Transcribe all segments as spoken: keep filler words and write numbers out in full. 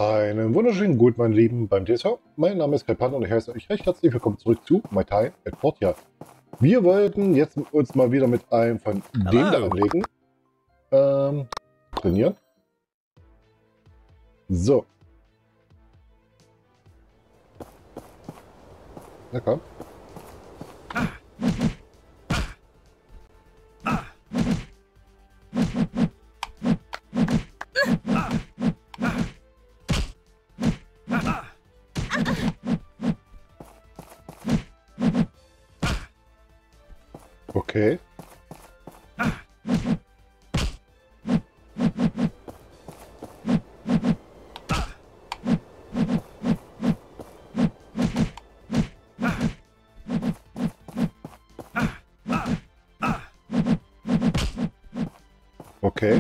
Einen wunderschönen Gut, meine Lieben, beim T S V. Mein Name ist Kai Pan und ich heiße euch recht herzlich willkommen zurück zu My Time at Portia. Wir wollten jetzt uns mal wieder mit einem von Hello. dem da anlegen. Ähm, trainieren. So. Na komm. Okay. Okay.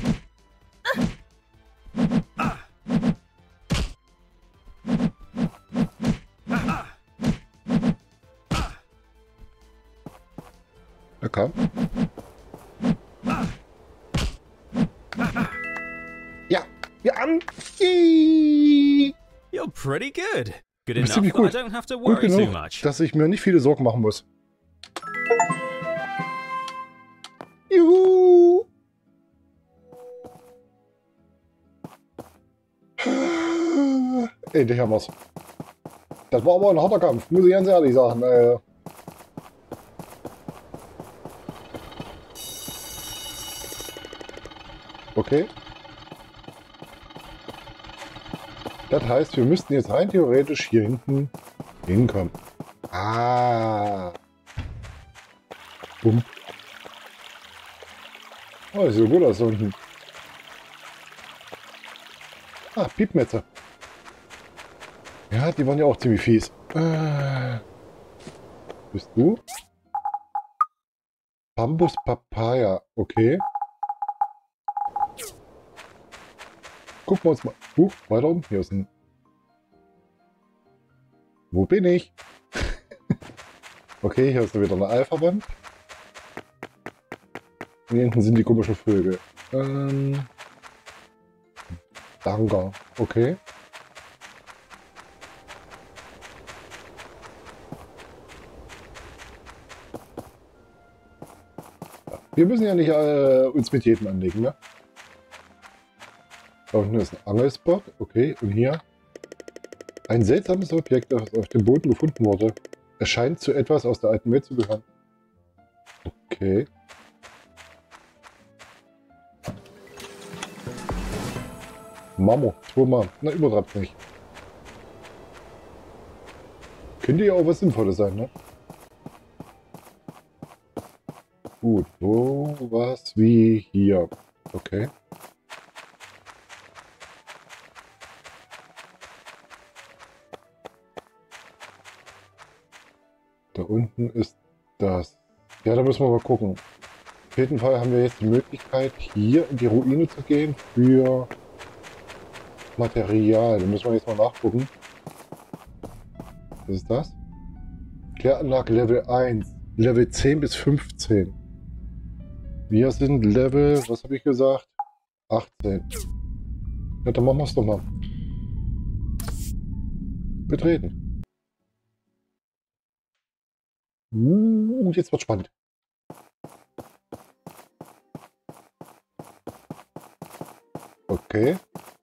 Na komm. Ja, wir haben. You're pretty good. Good Du bist enough ziemlich that I gut. don't have to Gut worry too genug, much. dass ich mir nicht viele Sorgen machen muss. Juhu! Endlich haben wir's. Das war aber ein harter Kampf, muss ich ganz ehrlich sagen. Äh okay. Das heißt, wir müssten jetzt rein theoretisch hier hinten hinkommen. Ah. Bumm. Oh, das sieht so gut aus unten. Ah, Piepmetze. Ja, die waren ja auch ziemlich fies. Äh, bist du? Bambus Papaya, okay. Gucken wir uns mal. Huch, weiter oben. Hier ist ein. Wo bin ich? Okay, hier ist wieder eine Alpha-Wand. Und hier hinten sind die komischen Vögel. Ähm. Danke. Okay. Wir müssen ja nicht äh, uns mit jedem anlegen, ne? Da unten ist ein Angelspot, okay. Und hier ein seltsames Objekt, das auf dem Boden gefunden wurde. Es scheint zu etwas aus der alten Welt zu gehören. Okay. Mamo, zweimal. Na, übertreibt nicht. Könnte ja auch was Sinnvolles sein, ne? Gut, so was wie hier. Okay. Da unten ist das. Ja, da müssen wir mal gucken. Auf jeden Fall haben wir jetzt die Möglichkeit, hier in die Ruine zu gehen für Material. Da müssen wir jetzt mal nachgucken. Was ist das? Kläranlage Level eins. Level zehn bis fünfzehn. Wir sind Level, was habe ich gesagt? achtzehn. Ja, dann machen wir es doch mal. Betreten. Uh, jetzt wird spannend. Okay.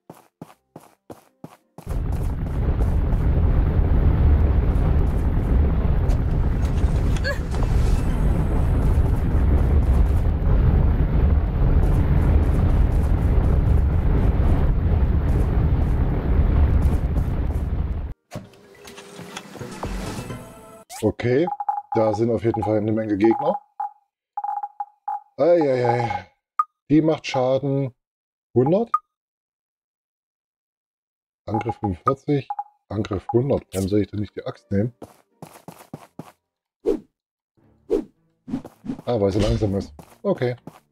Okay, da sind auf jeden Fall eine Menge Gegner. Eieiei. Die macht Schaden hundert. Angriff fünfundvierzig. Angriff hundert. Warum soll ich denn nicht die Axt nehmen? Ah, weil sie langsam ist. Okay.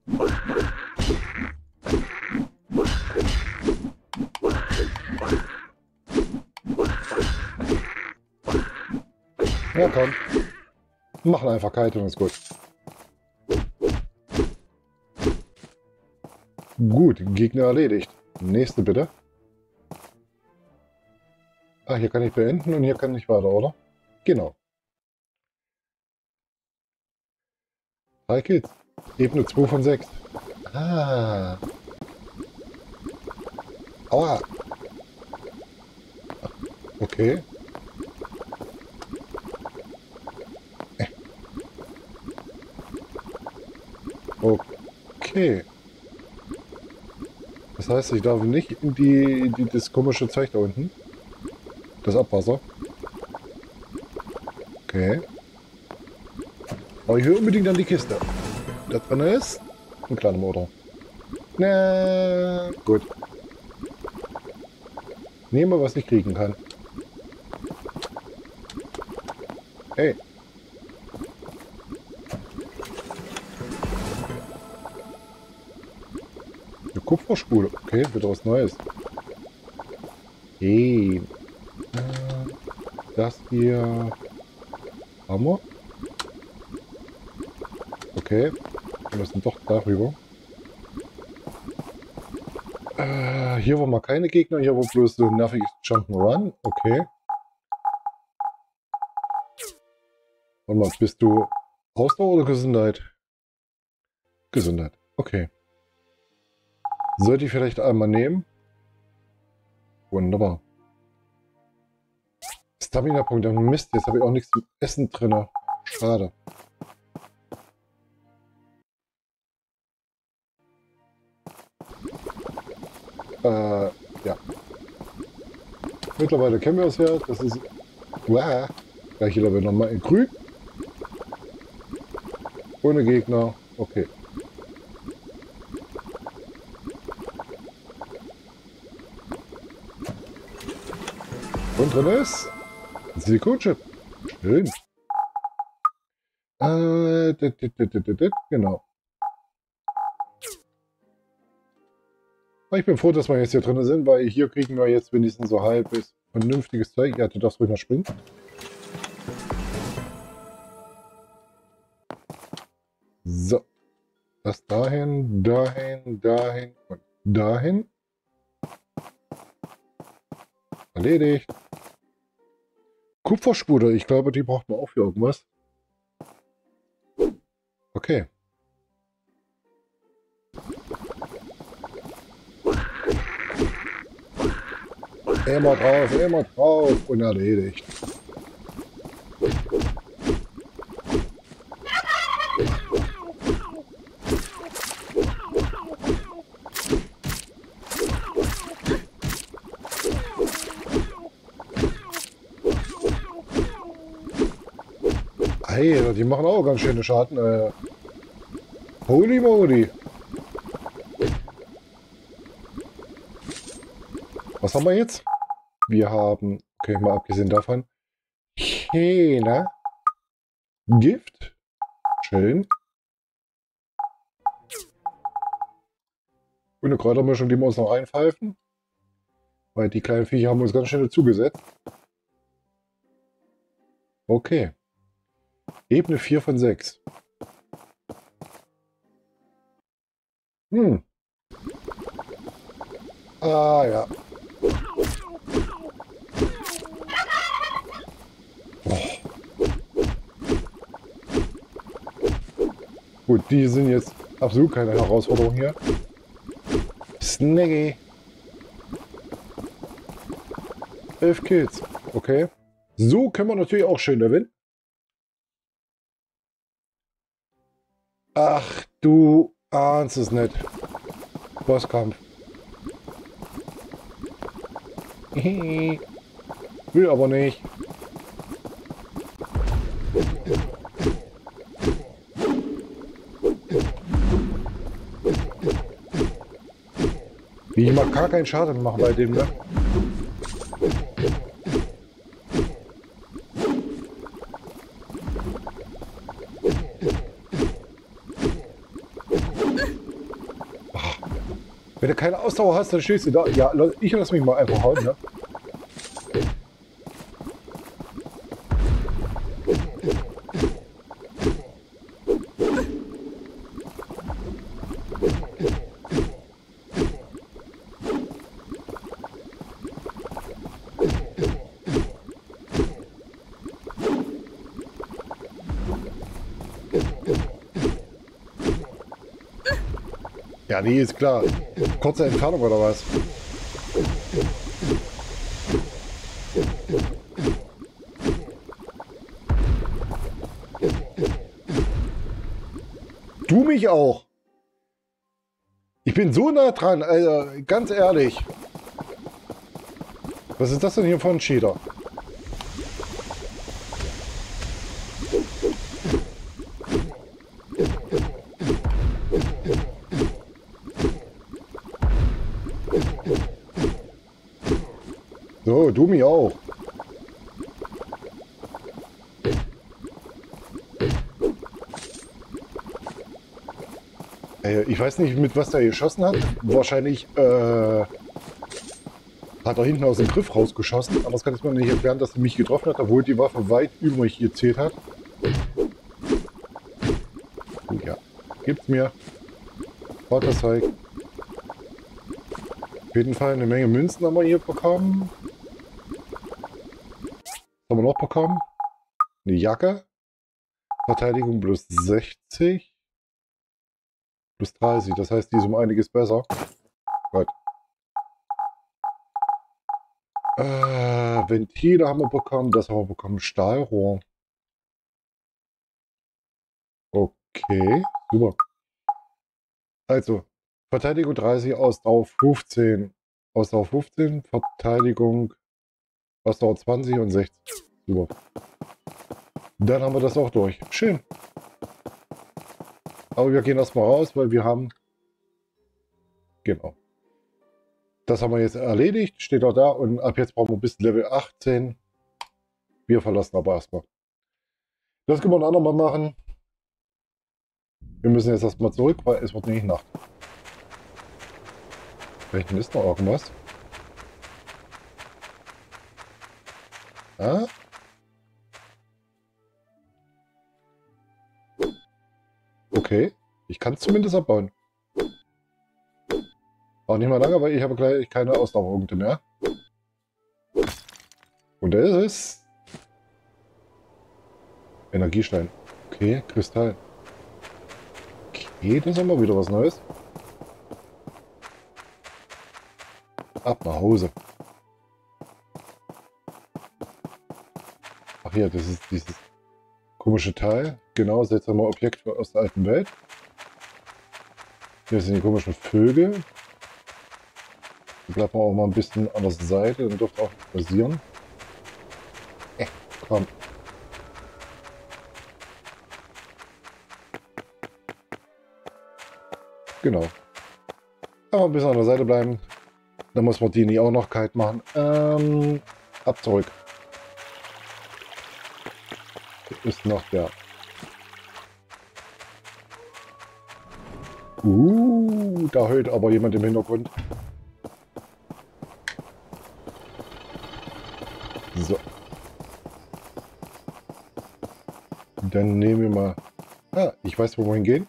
Ja, komm. Machen einfach kalt und ist gut. Gut, Gegner erledigt. Nächste bitte. Ah, hier kann ich beenden und hier kann ich weiter, oder? Genau. Drei Kills. Ebene zwei von sechs. Ah. Aua. Okay. Okay. Das heißt, ich darf nicht in die, die das komische Zeug da unten. Das Abwasser. Okay. Aber ich will unbedingt an die Kiste. Da drin ist ein kleiner Motor. Na gut. Nehmen wir, was ich kriegen kann. Hey. Eine Kupferspule. Okay, wieder was Neues. Hey. Äh, das hier. Hammer. Okay. Wir müssen doch darüber. Äh, hier war mal keine Gegner. Hier war bloß so ein nerviges Jump'n'Run. Okay. Warte mal, bist du Ausdauer oder Gesundheit? Gesundheit. Okay. Sollte ich vielleicht einmal nehmen? Wunderbar. Stamina-Punkte. Mist, jetzt habe ich auch nichts zum Essen drin. Schade. Äh, ja. Mittlerweile kennen wir es ja. Das ist... Wow. Gleiche Level nochmal in grün. Ohne Gegner. Okay. Und drin ist Silikonchip. Schön. Äh, dit, dit, dit, dit, dit, genau. Ich bin froh, dass wir jetzt hier drin sind, weil hier kriegen wir jetzt wenigstens so halbwegs vernünftiges Zeug. Ja, du darfst ruhig mal springen. So. Das dahin, dahin, dahin und dahin. Erledigt. Kupferspule, ich glaube, die braucht man auch für irgendwas. Okay. Immer drauf, immer drauf und erledigt. Hey, die machen auch ganz schöne Schaden. Äh, holy moly. Was haben wir jetzt? Wir haben, okay, mal abgesehen davon, Hähne, Gift, schön. Und eine Kräutermischung, die wir uns noch einpfeifen. Weil die kleinen Viecher haben uns ganz schön zugesetzt. Okay. Ebene vier von sechs. Hm. Ah ja. Oh. Gut, die sind jetzt absolut keine Herausforderung hier. Snaggy. Elf Kills. Okay. So können wir natürlich auch schön leveln. Ach, du ahnst es nicht. Bosskampf. Will aber nicht. Wie ich mag gar keinen Schaden machen bei dem, ne? Wenn du keine Ausdauer hast, dann stehst du da. Ja, ich lass mich mal einfach hauen, ne? Ja, nee, ist klar. Kurze Entfernung oder was? Du mich auch. Ich bin so nah dran, Alter. Ganz ehrlich. Was ist das denn hier für ein Cheater? So, du mich auch. Ich weiß nicht, mit was der geschossen hat. Wahrscheinlich äh, hat er hinten aus dem Griff rausgeschossen. Anders kann ich mir nicht erklären, dass er mich getroffen hat, obwohl die Waffe weit über mich gezählt hat. Oh ja, gibt's mir. Vaterzeig. Auf jeden Fall eine Menge Münzen haben wir hier bekommen. Was haben wir noch bekommen? Eine Jacke. Verteidigung plus sechzig. Plus dreißig, das heißt, die ist um einiges besser. Gut. Äh, Ventile haben wir bekommen, das haben wir bekommen, Stahlrohr. Okay, super. Also, Verteidigung dreißig, Ausdauer fünfzehn. Ausdauer fünfzehn, Verteidigung, Ausdauer zwanzig und sechzig. Super. Dann haben wir das auch durch. Schön. Aber wir gehen erstmal raus, weil wir haben... Genau. Das haben wir jetzt erledigt, steht auch da. Und ab jetzt brauchen wir bis Level achtzehn. Wir verlassen aber erstmal. Das können wir ein andermal machen. Wir müssen jetzt erstmal zurück, weil es wird nicht Nacht. Vielleicht ist noch irgendwas. Ah? Okay. Ich kann es zumindest abbauen. Auch nicht mal lange, weil ich habe gleich keine Ausdauerpunkte mehr. Und der ist es. Energiestein. Okay, Kristall. Okay, das ist immer wieder was Neues. Ab nach Hause. Ach hier, das ist dieses komische Teil. Genau, seltsame Objekte aus der alten Welt. Hier sind die komischen Vögel. Die bleiben auch mal ein bisschen an der Seite, dann dürfte auch nicht passieren. Äh, komm. Genau. Aber ein bisschen an der Seite bleiben. Dann muss man die nicht auch noch kalt machen. Ähm, ab zurück. Hier ist noch der. Uh, da heult aber jemand im Hintergrund. So. Dann nehmen wir mal... Ah, ich weiß, wo wir hingehen.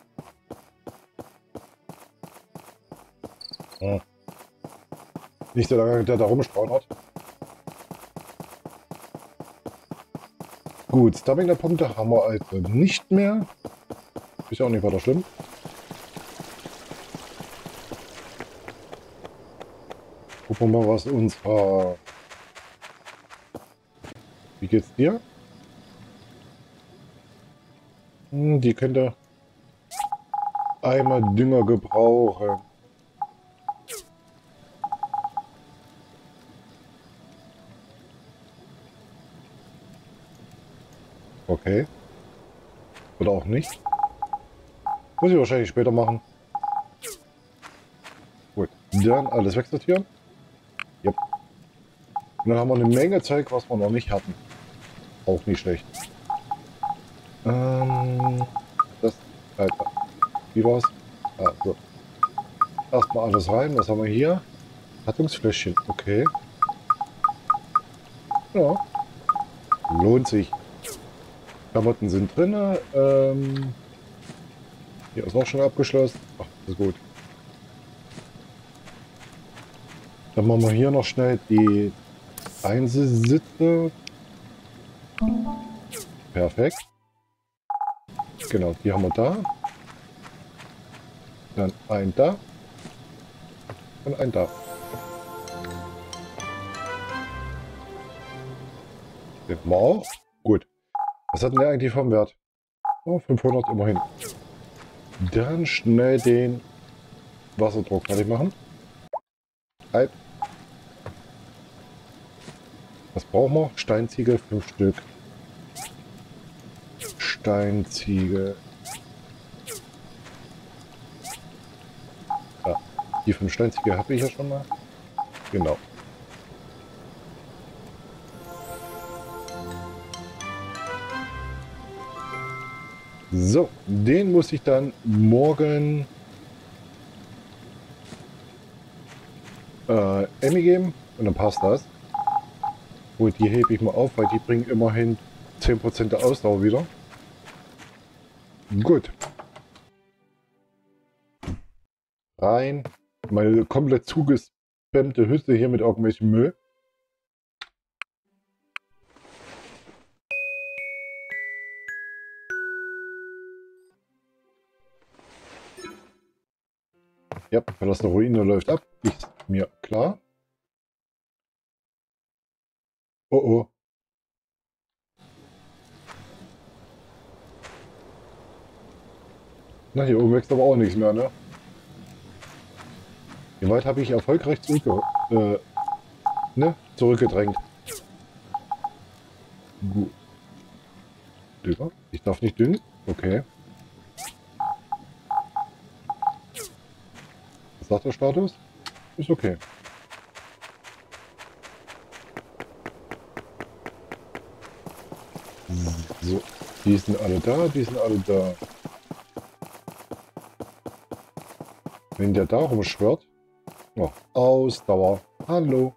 Ah. Nicht so lange, der da rumspawnert. Gut, Stamina-Punkte haben wir also nicht mehr. Ist ja auch nicht weiter schlimm. Gucken wir mal, was uns war. Wie geht's dir? Hm, die könnte einmal Dünger gebrauchen. Okay. Oder auch nicht. Muss ich wahrscheinlich später machen. Gut. Dann alles wegsortieren. Yep. Und dann haben wir eine Menge Zeug, was wir noch nicht hatten. Auch nicht schlecht. Ähm, das, Alter. Wie war's? Ah, so. Erstmal alles rein. Was haben wir hier? Rettungsfläschchen. Okay. Ja. Lohnt sich. Klamotten sind drin. Ähm, hier ist auch schon abgeschlossen. Ach, das ist gut. Dann machen wir hier noch schnell die Einzelsitze. Perfekt. Genau, die haben wir da. Dann ein da. Und ein da. Den haben wir auch. Gut. Was hat denn der eigentlich vom Wert? Oh, fünfhundert immerhin. Dann schnell den Wasserdruck fertig machen. Halt. Was brauchen wir? Steinziegel, fünf Stück. Steinziegel. Ja, die fünf Steinziegel habe ich ja schon mal. Genau. So, den muss ich dann morgen äh, Emmy geben und dann passt das. Gut, die hebe ich mal auf, weil die bringen immerhin zehn Prozent der Ausdauer wieder. Gut. Rein. Meine komplett zugespammte Hütte hier mit irgendwelchem Müll. Ja, verlassene Ruine läuft ab. Ist mir klar. Oh oh. Na, hier oben wächst aber auch nichts mehr, ne? Wie weit habe ich erfolgreich zurückge äh, ne? zurückgedrängt? Gut. Dünger? Ich darf nicht düngen? Okay. Was sagt der Status? Ist okay. So, die sind alle da, die sind alle da. Wenn der da rumschwirrt. Oh, Ausdauer. Hallo.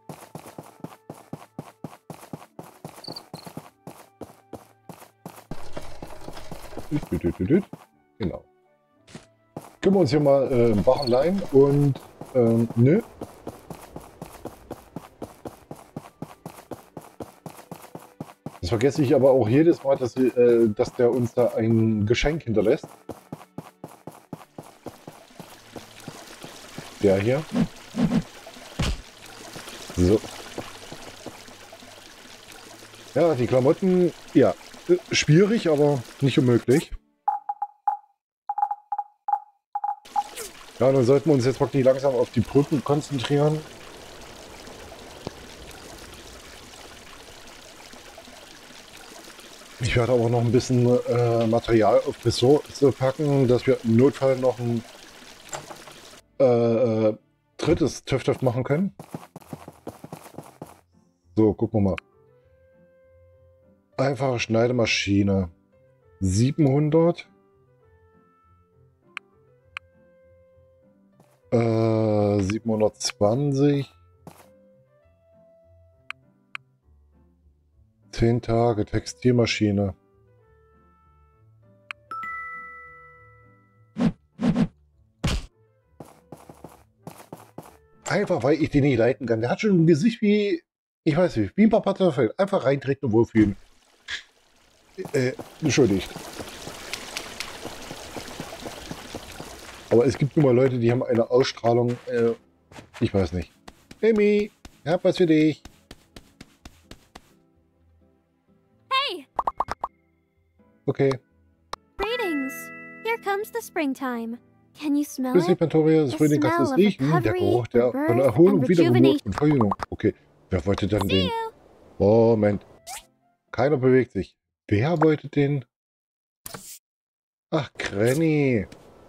Genau. Können wir uns hier mal äh, im Bach leihen und ähm, nö. Das vergesse ich aber auch jedes Mal, dass, äh, dass der uns da ein Geschenk hinterlässt. Der hier. So. Ja, die Klamotten, ja, schwierig, aber nicht unmöglich. Ja, dann sollten wir uns jetzt wirklich langsam auf die Brücken konzentrieren. Ich werde aber noch ein bisschen äh, Material auf Ressource packen, dass wir im Notfall noch ein äh, drittes TÜV-TÜV machen können. So, gucken wir mal. Einfache Schneidemaschine. siebenhundert. Äh, siebenhundertzwanzig. zehn Tage Textilmaschine. Einfach, weil ich den nicht leiten kann. Der hat schon ein Gesicht wie, ich weiß nicht, wie ein paar Kartoffeln. Einfach reintreten und wohlfühlen. Äh, entschuldigt. Aber es gibt nun mal Leute, die haben eine Ausstrahlung, äh, ich weiß nicht. Emmy, ich hab was für dich. Hey! Okay. Greetings! Here comes the springtime. Can you smell Grüß dich, it? Pantoria, das The Frühling, kannst du es smell of riechen? Der recovery, Geruch der, von rebirth, Erholung, and Wiedergeburt rejuvenation. und Verjüngung. Okay, wer wollte dann See den? you! Moment. Keiner bewegt sich. Wer wollte den? Ach, Granny.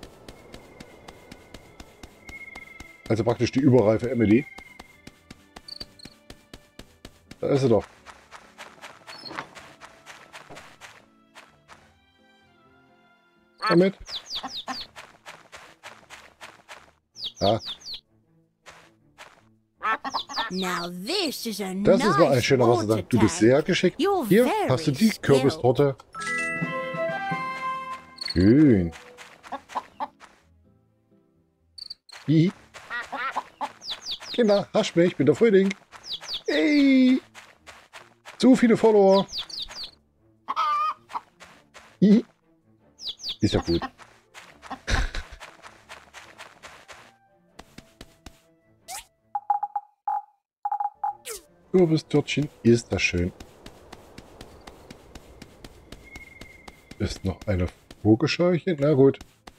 Also praktisch die überreife Emily. Da ist sie doch. Damit. Ja, Now this is a das ist mal ein nice schöner water Wassertank. Du bist tank. sehr geschickt. You're Hier very hast du die skilled. Kürbistorte. Schön. Hi. Kinder, hascht mich, ich bin der Frühling. Hey. Zu viele Follower. Hi. Ist ja gut. Kürbistörtchen, ist das schön. Ist noch eine Vogelscheuche? Na gut.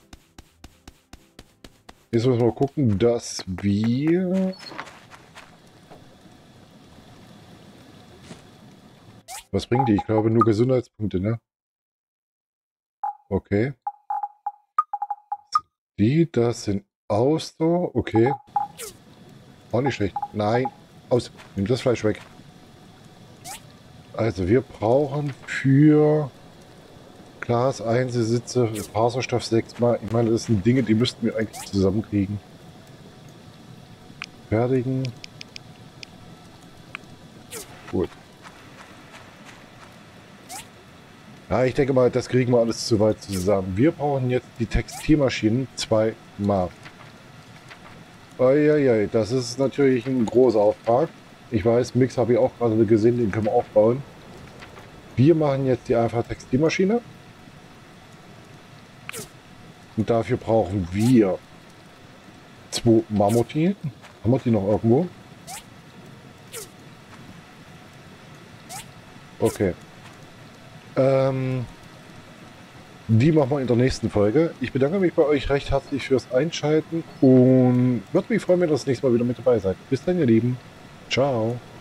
Jetzt müssen wir gucken, dass wir... Was bringt die? Ich glaube nur Gesundheitspunkte, ne? Okay. Die, das sind Ausdauer. Okay. Auch nicht schlecht. Nein. Aus. Nimm das Fleisch weg. Also wir brauchen für Glas Einzelsitze, Faserstoff sechsmal. Ich meine, das sind Dinge, die müssten wir eigentlich zusammenkriegen. Fertigen. Gut. Ja, ich denke mal, das kriegen wir alles zu weit zusammen. Wir brauchen jetzt die Textilmaschinen zweimal. Eieiei, das ist natürlich ein großer Auftrag. Ich weiß, Mix habe ich auch gerade gesehen, den können wir auch bauen. Wir machen jetzt die einfache Textilmaschine. Und dafür brauchen wir zwei Mammuti. Haben wir die noch irgendwo? Okay. Ähm, die machen wir in der nächsten Folge. Ich bedanke mich bei euch recht herzlich fürs Einschalten und würde mich freuen, wenn ihr das nächste Mal wieder mit dabei seid. Bis dann, ihr Lieben. Ciao.